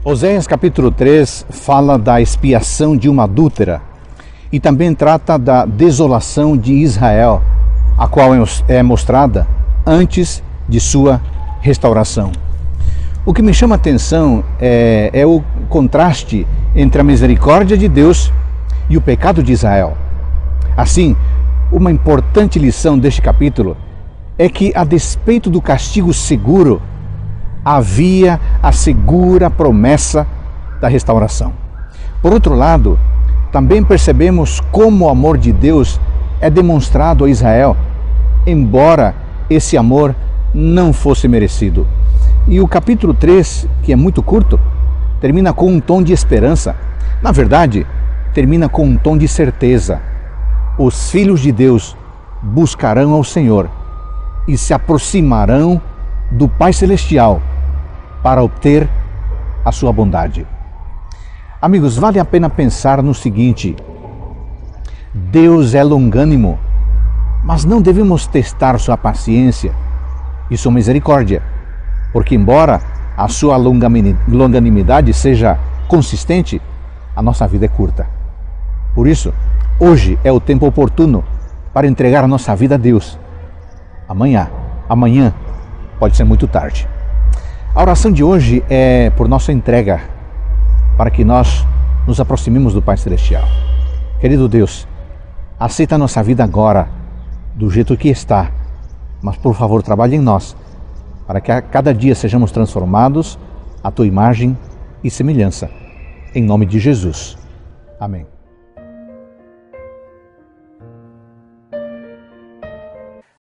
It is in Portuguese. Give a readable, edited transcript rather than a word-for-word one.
Oséias capítulo 3 fala da expiação de uma adúltera e também trata da desolação de Israel, a qual é mostrada antes de sua restauração. O que me chama a atenção é o contraste entre a misericórdia de Deus e o pecado de Israel. Assim, uma importante lição deste capítulo é que, a despeito do castigo seguro, havia a segura promessa da restauração. Por outro lado, também percebemos como o amor de Deus é demonstrado a Israel, embora esse amor não fosse merecido. E o capítulo 3, que é muito curto, termina com um tom de esperança. Na verdade, termina com um tom de certeza. Os filhos de Deus buscarão ao Senhor e se aproximarão do Pai Celestial para obter a sua bondade. Amigos, vale a pena pensar no seguinte: Deus é longânimo, mas não devemos testar sua paciência e sua misericórdia, porque embora a sua longanimidade seja consistente, a nossa vida é curta. Por isso, hoje é o tempo oportuno para entregar a nossa vida a Deus. Amanhã pode ser muito tarde. A oração de hoje é por nossa entrega, para que nós nos aproximemos do Pai Celestial. Querido Deus, aceita a nossa vida agora, do jeito que está, mas por favor trabalhe em nós, para que a cada dia sejamos transformados à Tua imagem e semelhança. Em nome de Jesus. Amém.